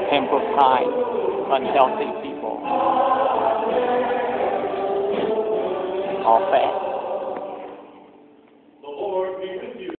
can put time on healthy people or fat.